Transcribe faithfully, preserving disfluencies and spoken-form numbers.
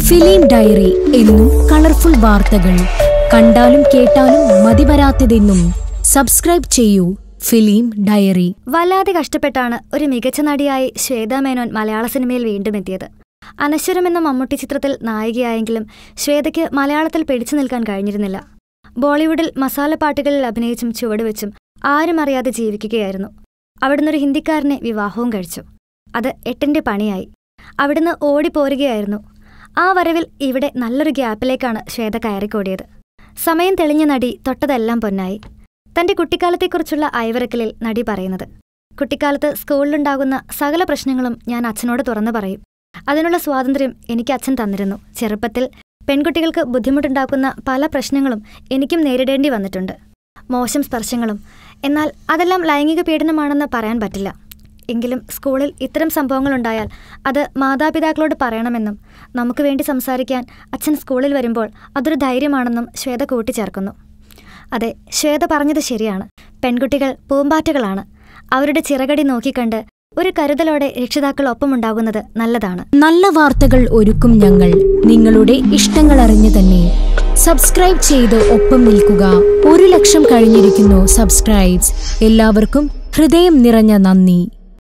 Film diary എന്നും colourful വാർത്തകൾ കണ്ടാലും കേട്ടാലും മതിവരാത്തതെന്നും സബ്സ്ക്രൈബ് ചെയ്യൂ ഫിലിം ഡയറി. വല്ലാതെ കഷ്ടപ്പെട്ടാണ് ഒരു മികച്ച നടിയായി ശ്വേത മേനോൻ മലയാള സിനിമയിൽ വീണ്ടും എത്തിയത്. അനശ്വരം എന്ന മമ്മൂട്ടി ചിത്രത്തിൽ നായികയായെങ്കിലും ശ്വേതയ്ക്ക് മലയാളത്തിൽ പിടിച്ചു നിൽക്കാൻ കഴിഞ്ഞിരുന്നില്ല. ബോളിവുഡിൽ മസാല പാട്ടുകളിൽ അഭിനയിച്ചും ചുവടുവെച്ചും ആരും അറിയാതെ ജീവിക്കുകയായിരുന്നു. അവിടുന്ന് ഒരു ഹിന്ദിക്കാരനെ വിവാഹവും കഴിച്ചു. അത് എട്ടിന്റെ പണിയായി. അവിടുന്ന് ഓടിപ്പോരുകയായിരുന്നു. ആ വരവിൽ ഇവിടെ നല്ലൊരു ഗ്യാപ്പിലേക്കാണ് ശ്വേത കയറിക്കോടിയത്. സമയം തെളിഞ്ഞ നടി തൊട്ടതെല്ലാം പൊന്നായി. തന്റെ കുട്ടിക്കാലത്തെക്കുറിച്ചുള്ള അയവിറക്കലിൽ നടി പറയുന്നത്, കുട്ടിക്കാലത്ത് സ്കൂളിലുണ്ടാകുന്ന സകല പ്രശ്നങ്ങളും ഞാൻ അച്ഛനോട് തുറന്നു പറയും. അതിനുള്ള സ്വാതന്ത്ര്യം എനിക്ക് അച്ഛൻ തന്നിരുന്നു. ചെറുപ്പത്തിൽ പെൺകുട്ടികൾക്ക് ബുദ്ധിമുട്ടുണ്ടാക്കുന്ന പല പ്രശ്നങ്ങളും എനിക്കും നേരിടേണ്ടി വന്നിട്ടുണ്ട്, മോശം സ്പർശങ്ങളും. എന്നാൽ അതെല്ലാം ലൈംഗിക പീഡനമാണെന്ന് പറയാൻ പറ്റില്ല. എങ്കിലും സ്കൂളിൽ ഇത്തരം സംഭവങ്ങളുണ്ടായാൽ അത് മാതാപിതാക്കളോട് പറയണമെന്നും നമുക്ക് വേണ്ടി സംസാരിക്കാൻ അച്ഛൻ സ്കൂളിൽ വരുമ്പോൾ അതൊരു ധൈര്യമാണെന്നും ശ്വേത കൂട്ടിച്ചേർക്കുന്നു. അതെ, ശ്വേത പറഞ്ഞത് ശരിയാണ്. പെൺകുട്ടികൾ പൂമ്പാറ്റകളാണ്. അവരുടെ ചിറകടി നോക്കിക്കണ്ട് ഒരു കരുതലോടെ രക്ഷിതാക്കൾ ഒപ്പമുണ്ടാകുന്നത് നല്ലതാണ്. നല്ല വാർത്തകൾ ഒരുക്കും ഞങ്ങൾ, നിങ്ങളുടെ ഇഷ്ടങ്ങൾ അറിഞ്ഞു തന്നെ. സബ്സ്ക്രൈബ് ചെയ്ത് ഒപ്പം നിൽക്കുക. ഒരു ലക്ഷം കഴിഞ്ഞിരിക്കുന്നു സബ്സ്ക്രൈബ്സ്. എല്ലാവർക്കും ഹൃദയം നിറഞ്ഞ നന്ദി.